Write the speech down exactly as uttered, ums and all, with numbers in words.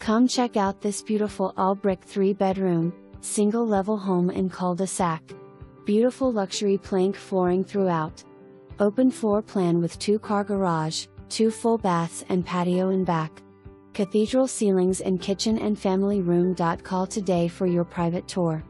Come check out this beautiful all-brick three-bedroom, single-level home in cul-de-sac. Beautiful luxury plank flooring throughout. Open floor plan with two-car garage, two full baths and patio in back. Cathedral ceilings in kitchen and family room. Call today for your private tour.